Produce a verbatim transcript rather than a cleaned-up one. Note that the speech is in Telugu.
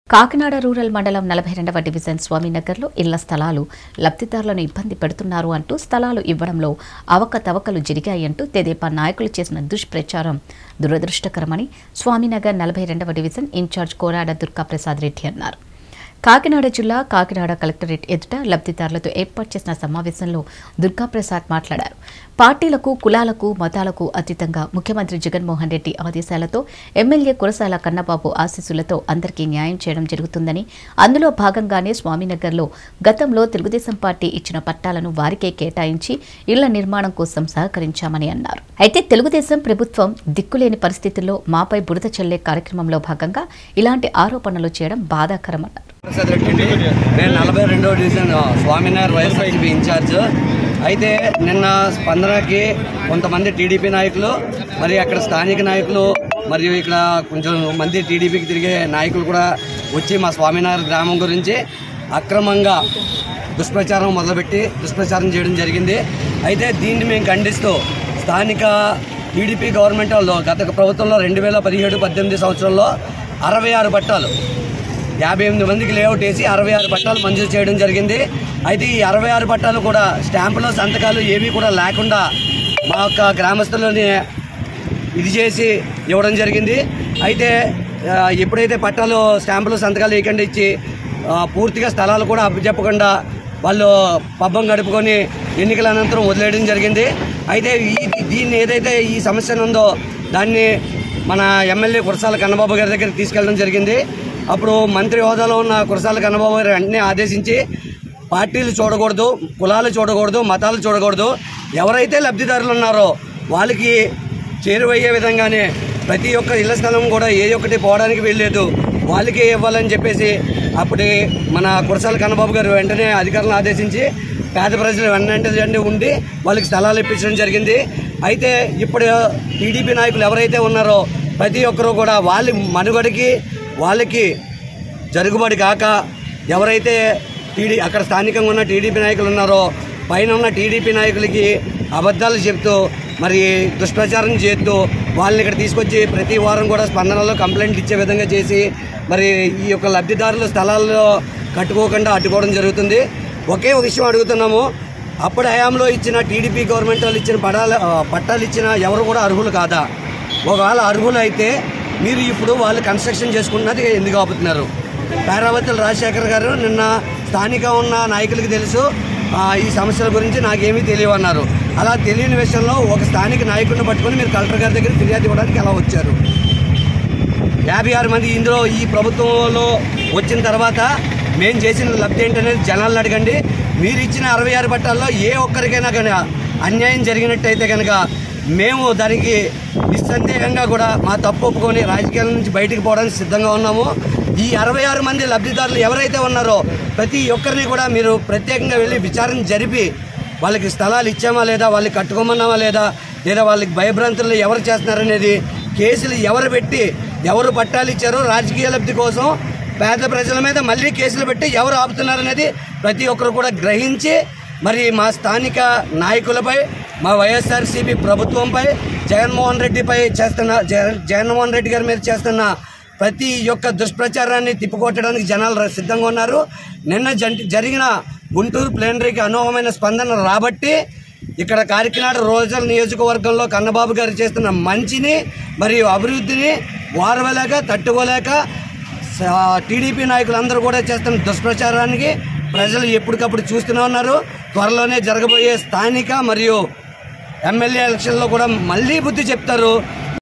కాకినాడ రూరల్ మండలం నలభై రెండవ డివిజన్ స్వామినగర్లో ఇళ్ల స్థలాలు లబ్ధిదారులను ఇబ్బంది పెడుతున్నారు అంటూ స్థలాలు ఇవ్వడంలో అవకతవకలు జరిగాయంటూ తెదేపా నాయకులు చేసిన దుష్ప్రచారం దురదృష్టకరమని స్వామినగర్ నలభై రెండవ డివిజన్ ఇన్ఛార్జ్ కోరాడ దుర్గాప్రసాద్ రెడ్డి అన్నారు. కాకినాడ జిల్లా కాకినాడ కలెక్టరేట్ ఎదుట లబ్ధిదారులతో ఏర్పాటు చేసిన సమావేశంలో దుర్గాప్రసాద్ మాట్లాడారు. పార్టీలకు, కులాలకు, మతాలకు అతీతంగా ముఖ్యమంత్రి జగన్మోహన్ రెడ్డి ఆదేశాలతో ఎమ్మెల్యే కురసాల కన్నబాబు ఆశీస్సులతో అందరికీ న్యాయం చేయడం జరుగుతుందని, అందులో భాగంగానే స్వామినగర్లో గతంలో తెలుగుదేశం పార్టీ ఇచ్చిన పట్టాలను వారికే కేటాయించి ఇళ్ల నిర్మాణం కోసం సహకరించామని అన్నారు. అయితే తెలుగుదేశం ప్రభుత్వం దిక్కులేని పరిస్థితుల్లో మాపై బురద చల్లే కార్యక్రమంలో భాగంగా ఇలాంటి ఆరోపణలు చేయడం బాధాకరమన్నారు. ప్రసాద్ రెడ్డి, నేను నలభై రెండవ డివిజన్ స్వామినగర్ వైఎస్ఆర్సీపీ ఇన్ఛార్జ్. అయితే నిన్న స్పందనకి కొంతమంది టీడీపీ నాయకులు, మరి అక్కడ స్థానిక నాయకులు, మరియు ఇక్కడ కొంచెం మంది టీడీపీకి తిరిగే నాయకులు కూడా వచ్చి మా స్వామినగర్ గ్రామం గురించి అక్రమంగా దుష్ప్రచారం మొదలుపెట్టి దుష్ప్రచారం చేయడం జరిగింది. అయితే దీన్ని మేము ఖండిస్తూ స్థానిక టీడీపీ గవర్నమెంట్ వాళ్ళు గత ప్రభుత్వంలో రెండు వేల పదిహేడు పద్దెనిమిది సంవత్సరంలో అరవై ఆరు పట్టాలు యాభై ఎనిమిది మందికి లేఅవుట్ వేసి అరవై ఆరు పట్టాలు మంజూరు చేయడం జరిగింది. అయితే ఈ అరవై ఆరు పట్టాలు కూడా స్టాంపులో సంతకాలు ఏవి కూడా లేకుండా మా యొక్క గ్రామస్తులని ఇది చేసి ఇవ్వడం జరిగింది. అయితే ఎప్పుడైతే పట్టాలు స్టాంపులు సంతకాలు వేయకుండా ఇచ్చి పూర్తిగా స్థలాలు కూడా అప్పచెప్పకుండా వాళ్ళు పబ్బం గడుపుకొని ఎన్నికల అనంతరం వదిలేయడం జరిగింది. అయితే ఈ దీన్ని ఏదైతే ఈ సమస్య ఉందో దాన్ని మన ఎమ్మెల్యే కురసాల కన్నబాబు గారి దగ్గరికి తీసుకెళ్ళడం జరిగింది. అప్పుడు మంత్రి హోదాలో ఉన్న కురసాల కన్నబాబు గారు వెంటనే ఆదేశించి పార్టీలు చూడకూడదు, కులాలు చూడకూడదు, మతాలు చూడకూడదు, ఎవరైతే లబ్ధిదారులు ఉన్నారో వాళ్ళకి చేరువయ్యే విధంగానే ప్రతి ఒక్క ఇళ్ల స్థలం కూడా ఏ ఒక్కటి పోవడానికి వెళ్ళలేదు, వాళ్ళకే ఇవ్వాలని చెప్పేసి అప్పుడు మన కురసాల కన్నబాబు గారు వెంటనే అధికారులను ఆదేశించి పేద ప్రజలు వెంటనే ఉండి వాళ్ళకి స్థలాలు ఇప్పించడం జరిగింది. అయితే ఇప్పుడు టీడీపీ నాయకులు ఎవరైతే ఉన్నారో ప్రతి ఒక్కరూ కూడా వాళ్ళ మనుగడకి వాళ్ళకి జరుగుబాటు కాక ఎవరైతే టీడీ అక్కడ స్థానికంగా ఉన్న టీడీపీ నాయకులు ఉన్నారో పైన ఉన్న టీడీపీ నాయకులకి అబద్ధాలు చెప్తూ మరి దుష్ప్రచారం చేస్తూ వాళ్ళని ఇక్కడ తీసుకొచ్చి ప్రతి వారం కూడా స్పందనలో కంప్లైంట్లు ఇచ్చే విధంగా చేసి మరి ఈ యొక్క లబ్ధిదారులు స్థలాల్లో కట్టుకోకుండా అడ్డుకోవడం జరుగుతుంది. ఒకే ఒక విషయం అడుగుతున్నాము, అప్పుడు హయాంలో ఇచ్చిన టీడీపీ గవర్నమెంట్ వాళ్ళు ఇచ్చిన పడాల పట్టాలు ఇచ్చిన ఎవరు కూడా అర్హులు కాదా? ఒకవేళ అర్హులు అయితే మీరు ఇప్పుడు వాళ్ళు కన్స్ట్రక్షన్ చేసుకుంటున్నది ఎందుకు ఆపుతున్నారు? పేరావతుల రాజశేఖర్ గారు నిన్న స్థానిక ఉన్న నాయకులకి తెలుసు ఈ సమస్యల గురించి నాకేమీ తెలియవన్నారు. అలా తెలియని విషయంలో ఒక స్థానిక నాయకుడిని పట్టుకొని మీరు కలెక్టర్ గారి దగ్గర ఫిర్యాదు ఇవ్వడానికి ఎలా వచ్చారు? యాభై ఆరు మంది ఇందులో ఈ ప్రభుత్వంలో వచ్చిన తర్వాత మేము చేసిన లబ్ధి ఏంటనేది జనాలను అడగండి. మీరు ఇచ్చిన అరవై ఆరు పట్టాల్లో ఏ ఒక్కరికైనా కానీ అన్యాయం జరిగినట్టయితే కనుక మేము దానికి నిస్సందేహంగా కూడా మా తప్పు ఒప్పుకొని రాజకీయాల నుంచి బయటకు పోవడానికి సిద్ధంగా ఉన్నాము. ఈ అరవై ఆరు మంది లబ్ధిదారులు ఎవరైతే ఉన్నారో ప్రతి ఒక్కరిని కూడా మీరు ప్రత్యేకంగా వెళ్ళి విచారణ జరిపి వాళ్ళకి స్థలాలు ఇచ్చామా లేదా, వాళ్ళకి కట్టుకోమన్నామా లేదా, లేదా వాళ్ళకి భయభ్రాంతులు ఎవరు చేస్తున్నారనేది, కేసులు ఎవరు పెట్టి ఎవరు పట్టాలు ఇచ్చారో రాజకీయ లబ్ధి కోసం పేద ప్రజల మీద మళ్ళీ కేసులు పెట్టి ఎవరు ఆపుతున్నారనేది ప్రతి ఒక్కరు కూడా గ్రహించి మరి మా స్థానిక నాయకులపై, మా వైఎస్ఆర్సీపీ ప్రభుత్వంపై, జగన్మోహన్ రెడ్డిపై చేస్తున్న జగన్మోహన్ రెడ్డి గారి మీద చేస్తున్న ప్రతి ఒక్క దుష్ప్రచారాన్ని తిప్పికొట్టడానికి జనాలు సిద్ధంగా ఉన్నారు. నిన్న జరిగిన గుంటూరు ప్లేనరీకి అనూహ్యమైన స్పందన రాబట్టి ఇక్కడ కాకినాడ రూరల్ నియోజకవర్గంలో కన్నబాబు గారు చేస్తున్న మంచిని మరియు అభివృద్ధిని వారవలేక తట్టుకోలేక టీడీపీ నాయకులందరూ కూడా చేస్తున్న దుష్ప్రచారానికి ప్రజలు ఎప్పటికప్పుడు చూస్తూనే ఉన్నారు. త్వరలోనే జరగబోయే స్థానిక మరియు ఎమ్మెల్యే ఎలక్షన్లో కూడా మళ్ళీ బుద్ధి చెప్తారు.